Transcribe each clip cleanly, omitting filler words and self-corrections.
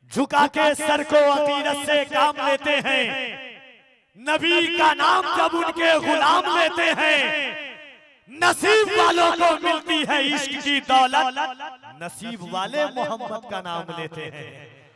झुका के सर को अकीदत से काम लेते हैं। नबी का नाम जब उनके गुलाम लेते हैं, नसीब वालों को मिलती है इश्क की दौलत। नसीब वाले मोहम्मद का नाम लेते हैं।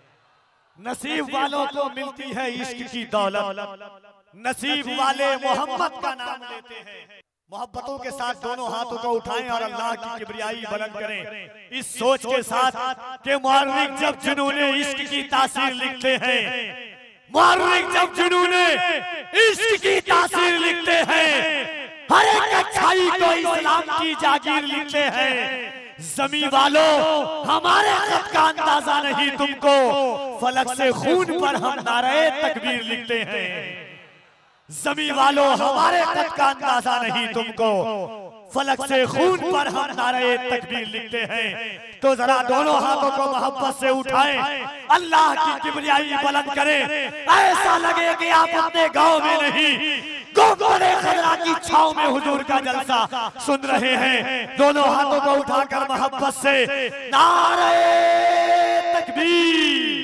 नसीब वालों को मिलती है इश्क की दौलत। नसीब वाले मोहम्मद का नाम लेते हैं। मोहब्बतों के साथ दोनों हाथों को उठाएं और अल्लाह की किबरियाई बुलंद करें, इस सोच के साथ कि मुअर्रिख जब जुनूने इश्क की तासीर लिखते हैं, मुअर्रिख जब जुनूने इश्क की तासीर लिखते हैं, हर एक अच्छाई को इस्लाम की जागीर लिखते हैं। ज़मीं वालों, हमारे खत का अंदाजा नहीं तुमको, फलक से खून पर हम नारे तकबीर लिखते हैं। ज़मीं वालों, हमारे खत का अंदाजा नहीं तुमको, फलक से खून पर हम नारे तकबीर लिखते हैं। तो जरा दोनों हाथों को मोहब्बत से उठाएं, अल्लाह की किबरियाई बुलंद करें। ऐसा लगे कि आप अपने गांव में नहीं, गोबरे खदरा की छांव में हुजूर का जलसा सुन रहे हैं। दोनों हाथों को उठाकर मोहब्बत से नारे तकबीर।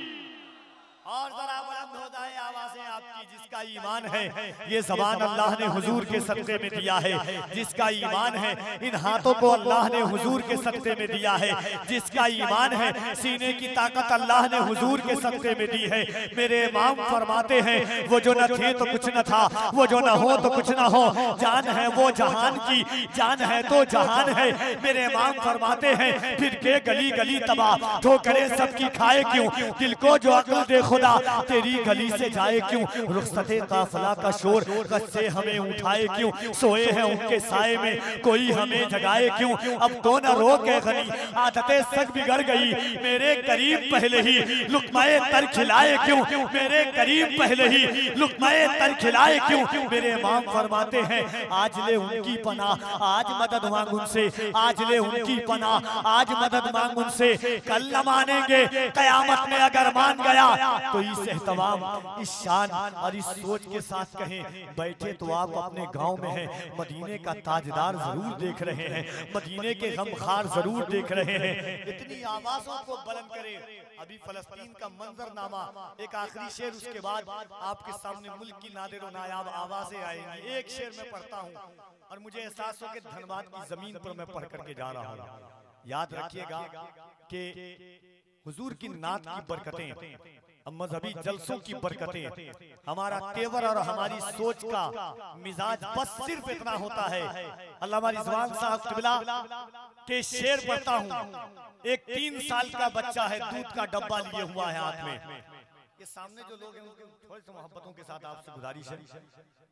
और जरा बुलंद हो जाए आवाजें आपकी। जिसका ईमान है, ये ज़बान अल्लाह ने हुजूर के सदक़े में दिया है। जिसका ईमान है, इन हाथों को अल्लाह ने हुजूर के सदक़े में दिया है। जिसका ईमान है, सीने की ताकत अल्लाह ने हुजूर के सदक़े में दी है। मेरे इमाम फरमाते हैं, वो जो न थे तो कुछ न था, वो जो न हो तो कुछ न हो, जान है वो जहान की, जान है तो जहान है। मेरे इमाम फरमाते हैं, फिर के गली गली तबाह ठोकरे सबकी खाए क्यों, दिल को जो अक्ल दे खुदा तेरी गली से जाए क्यों, रुखसते काफिला का शोर गज से हमें उठाए क्यों, सोए हैं उनके साए में कोई हमें जगाए क्यों। अब तो न रोके गनी आदतें सग बिगड़ गई, मेरे करीब पहले ही लुक़्माए तर खिलाए क्यों, मेरे करीब पहले ही लुक़्माए तर खिलाए क्यों। मेरे इमाम फरमाते हैं, आज ले उनकी पनाह, आज मदद मांग उनसे, आज ले उनकी पनाह, आज मदद मांग उनसे। कल न मानेंगे, कयामत में अगर मान गया तो इस एहतमाम, इस शान और इस सोच के साथ कहें, बैठे तो आप अपने गांव में हैं, मदीने का ताजदार जरूर देख रहे हैं, मदीने के गमखार जरूर देख रहे हैं। इतनी आवाजों को बुलंद करें। अभी फलस्तीन का मंजरनामा, एक आखिरी शेर, उसके बाद आपके सामने मुल्क की नादिर और नायाब आवाजें आएंगी। एक शेर मैं पढ़ता हूँ और मुझे एहसास हो कि धनबाद की जमीन पर मैं पढ़ करके जा रहा हूँ। याद रखिएगा कि हुजूर की नात की बरकतें, मजहबी जलसों की बरकतें, हमारा तेवर और हमारी सोच का मिजाज बस सिर्फ इतना होता है। अल्लामा रिजवान साहब क़िबला के शेर पढ़ता हूँ। एक 3 साल का बच्चा है, दूध का डब्बा लिए हुआ है हाथ में। ये सामने जो लोग हैं उनके थोड़ी सी मोहब्बतों के साथ आपसे गुजारिश है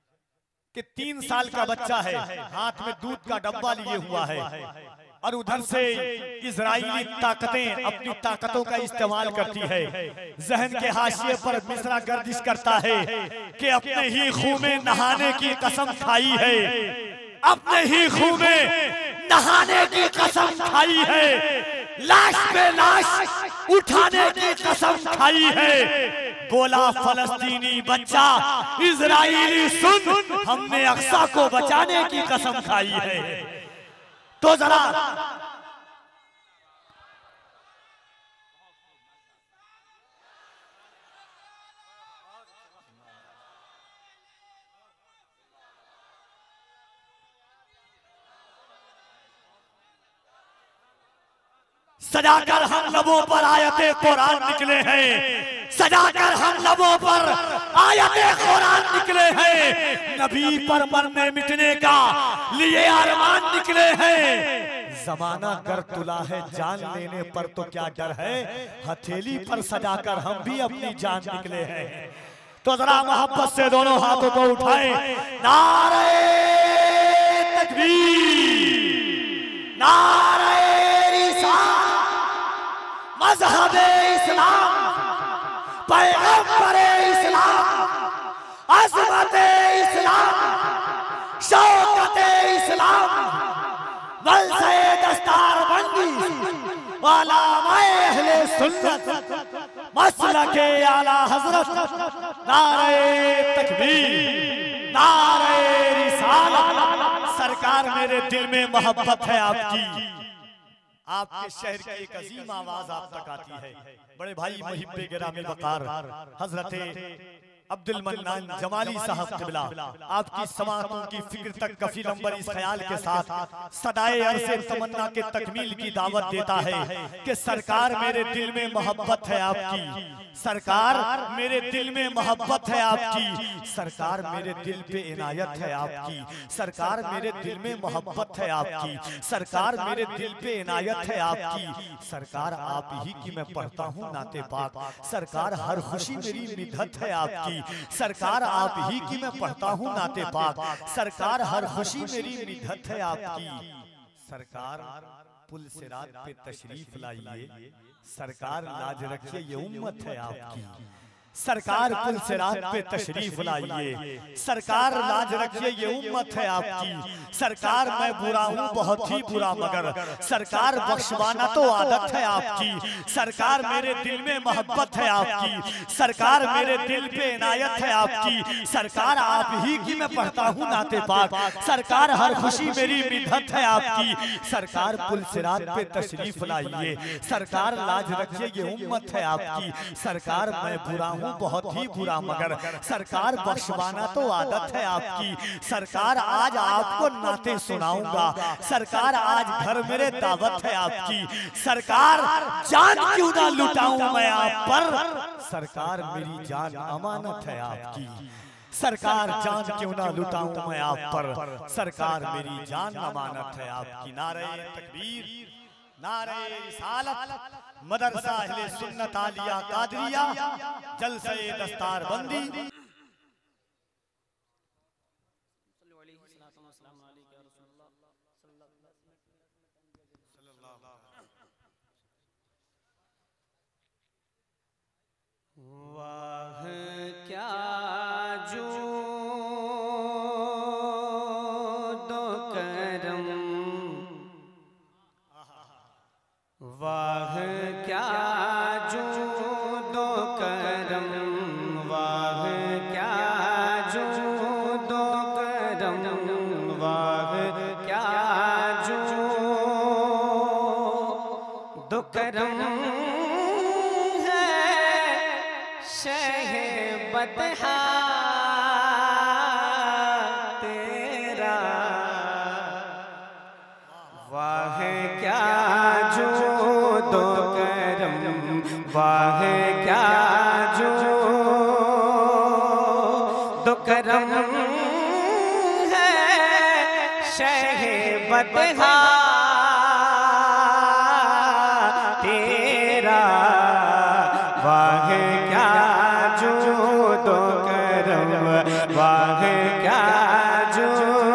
कि 3 साल का बच्चा है, हाथ में दूध का डब्बा लिए हुआ है, और उधर से इजराइली ताकतें अपनी ताकतों का इस्तेमाल करती है। जहन के हाशिए पर मिसरा गर्दिश करता है कि अपने ही खून में नहाने की कसम खाई है, अपने ही खून में नहाने की कसम खाई है, लाश पे लाश उठाने की कसम खाई है। बोला फलस्तीनी बच्चा, इजराइली सुन, हमने अक्सा को बचाने की कसम खाई है। तो जरा सजाकर हम लबों पर आयते कुरान निकले हैं, सजाकर हम लबों पर आयते कुरान निकले हैं। नबी पर मरने मिटने का लिए अरमान निकले हैं। जमाना कर तुला है, जान लेने पर तो क्या डर है, हथेली पर सजाकर हम भी अपनी जान निकले हैं। तो जरा मोहब्बत से दोनों हाथों को उठाएं, नारे तकबीर, नारे मज़हबे इस्लाम, पैगंबरे इस्लाम, अज़मते इस्लाम, शौकते इस्लाम, वलसे दस्तारबंदी वाला अहले सुन्नत, मसलके आला हज़रत, नारे तकबीर, नारे रिसालत। सरकार, मेरे दिल में मोहब्बत है आपकी, आपके शहर की एक अजीम आवाज आप तक आती है। बड़े भाई मुहिब्बे गिरामी वकार हजरत अब्दुल मन्नान जमाली साहब किबला आपकी समातों की फिक्र तक कफी नंबर इस ख्याल के साथ सदाए अरसे तमन्ना के तकमील की दावत देता है कि सरकार मेरे दिल में मोहब्बत है आपकी, सरकार मेरे दिल में मोहब्बत है आपकी, सरकार मेरे दिल पे इनायत है आपकी, सरकार मेरे दिल में मोहब्बत है आपकी, सरकार मेरे दिल पे इनायत है आपकी, सरकार आप ही की मैं पढ़ता हूँ नाते पाक, सरकार हर खुशी मेरी मिधत है आपकी, सरकार आप ही की मैं पढ़ता हूँ नाते पाक, सरकार हर खुशी मेरी मिधत है आपकी, सरकार पुल सिरात पे तशरीफ लाइए, सरकार लाज रखिए ये उम्मत है आपकी, सरकार पुल सिरात पे तशरीफ लाइए, सरकार लाज रखिए ये उम्मत है आपकी, सरकार मैं बुरा हूँ बहुत ही बुरा मगर सरकार बख्शवाना तो आदत है आपकी, सरकार मेरे दिल में मोहब्बत है आपकी, सरकार मेरे दिल पे इनायत है आपकी, सरकार आप ही की मैं पढ़ता हूँ नाते पाक, सरकार हर खुशी मेरी मिधत है आपकी, सरकार पुल सिरात पे तशरीफ लाइए, सरकार लाज रखिए ये उम्मत है आपकी, सरकार मैं बुरा हूँ बहुत ही बुरा मगर सरकार बख्शवाना तो आदत है आपकी, सरकार आज आपको नाते सुनाऊंगा, सरकार आज घर मेरे दावत है आपकी, सरकार जान क्यों ना लुटाऊं मैं आप पर, सरकार मेरी जान अमानत है आपकी, सरकार जान क्यों ना लुटाऊं मैं आप पर, सरकार मेरी जान अमानत है आपकी। नारे तकबीर, नारे रिसालत, मदरसा अहले सुन्नत आलिया कादरिया, जलसे दस्तार बंदी। वाह क्या जो दो करम, वाह क्या जो दो करम, वाह क्या जो दो करम, वाह क्या जो दो करम है शह बतहा तेरा, वाह क्या जो दो करम, वाह क्या जो दो करम है शह बतहा तेरा, वाह क्या जो दो करम, वाह क्या जो,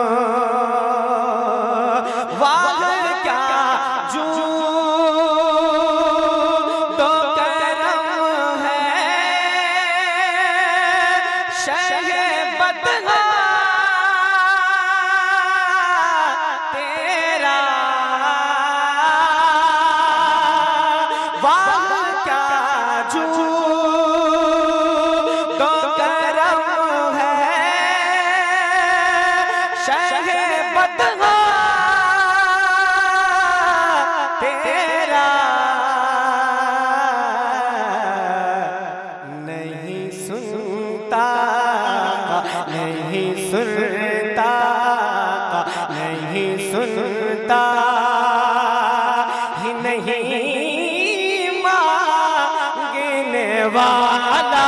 वाह क्या जो दो करम है शह बतहा तेरा, वाह क्या जो दो करम है शह बतहा तेरा, नहीं सुनता नहीं सुनता नहीं सुनता ही नहीं मांगने वाला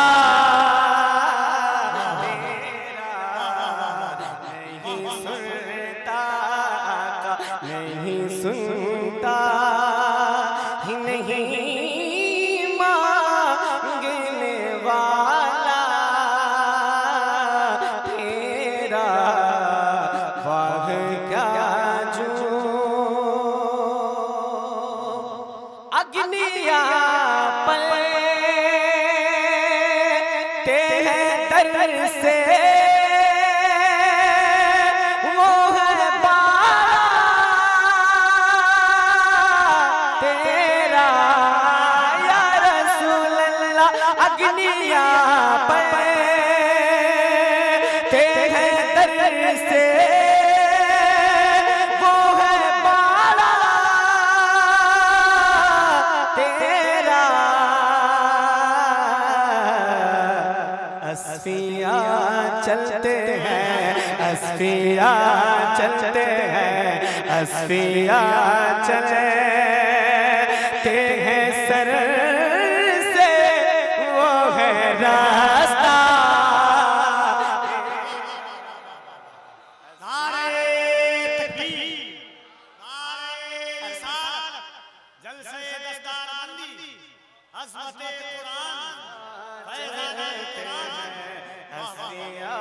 तेरा, नहीं सुनता नहीं सुनता ही नहीं मांगने वाला तेरा, वाह क्या जो अग्निया पलते हैं दर से, वो है बाला तेरा, या रसूल अल्लाह, अग्निया पलते हैं दर से, वो है बाला अस्फिया चलते हैं, अस्फिया चलते हैं, अस्फिया चलते हैं सर से वो है रास्ता। नारे तकबीर, नारे रिसालत, जलसे दस्तारबंदी, अज़मते कुरान, फैज़ाने कुरान। अस्फिया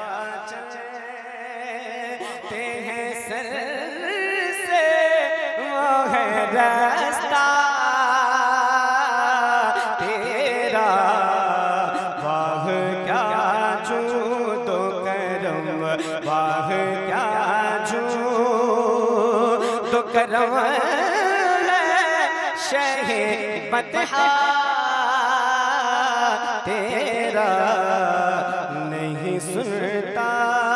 चलते हैं सर से वो है रास्ता तेरा। वाह क्या जूदो करम, वाह क्या जूदो करम है शहे बतहा तेरा। नहीं सुनता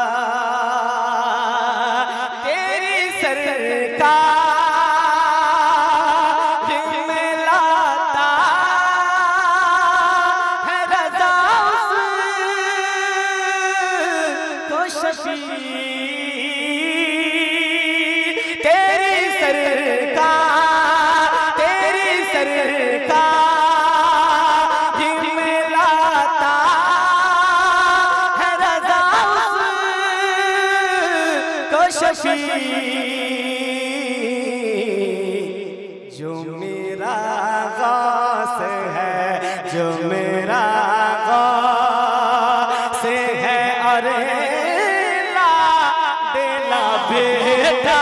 तेरी सरकार में लाता है रज़ा उसको शफी। तेरी सरकार, तेरी सरकार में लाता है रज़ा उसको शफी। जो मेरा गौस है, जो मेरा गौस है और ला देला बेटा।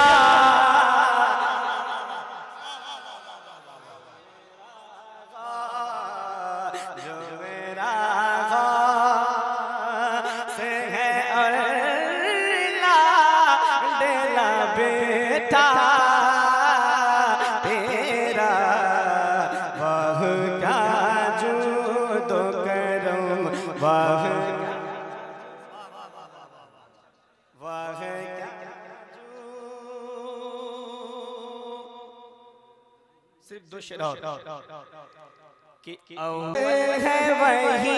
जो मेरा गौस है और ला देला बेटा तेरा। वाह क्या जूदो करम, वाह वाह क्या सिर्फ दो शेर और कि है वही।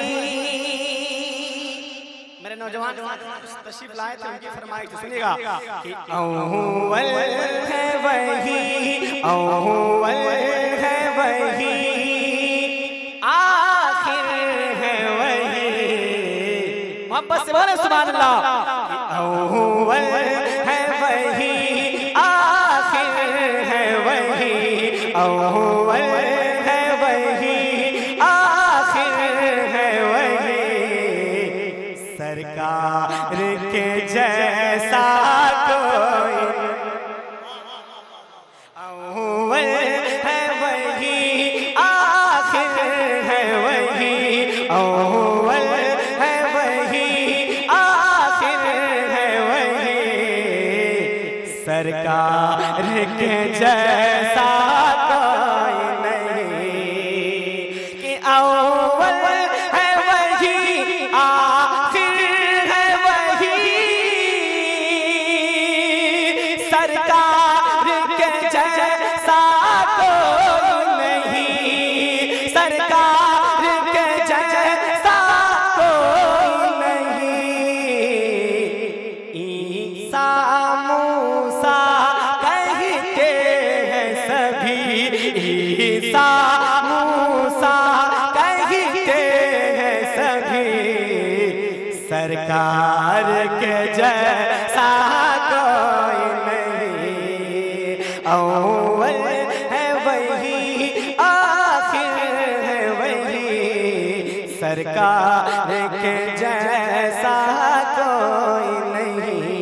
मेरे नौजवान तशरीफ लाए थे, उनकी फरमाइश सुनिएगा कि अव्वल है वही, अव्वल है वही, आखिर है वही। मोहब्बत से बोले सुभान अल्लाह। कि अव्वल है वही, आखिर है वही, अव्वल है वही, आखिर है वही। सरकार के जैसा कोई अव्वल है वही, आखिर है वही, अव्वल है वही, आखिर है वही। सरकार के जैसा कोई नहीं कि अव्वल है वही, आखिर है वही। सरकार के जैसा कोई नहीं, सरकार के जैसा कोई नहीं। ईसा मूसा कहते हैं सभी, ईसा मूसा कहते हैं सभी। सरकार के जैसा कोई नहीं। अव्वल है वही, आखिर है वही। सरकार के जैसा कोई नहीं।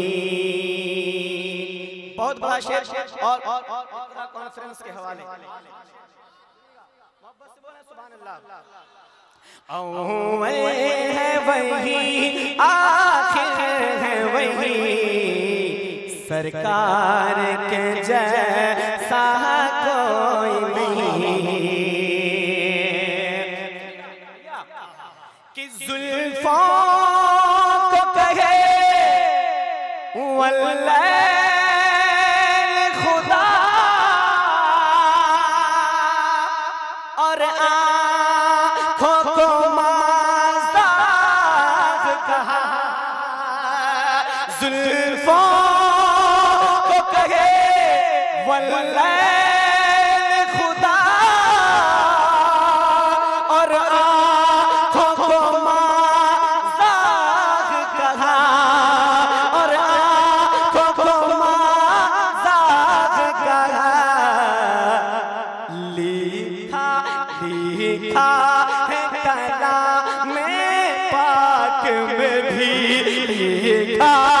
बहुत बड़ा शेर और कॉन्फ्रेंस के हवाले। मोहब्बत से बोले सुभान अल्लाह। अव्वल है वही, आखिर है वही। सरकार के जैसा कोई नहीं। कि जुल्फों को कहे वल्लैल खुदा और आँखों को माज़ा जुल्फों को कहे वल्लैल खुदा और आँखों को माज़ाग कहा और आँखों को माज़ाग कहा। लिखा लिखा है कलाम पाक में भी लिखा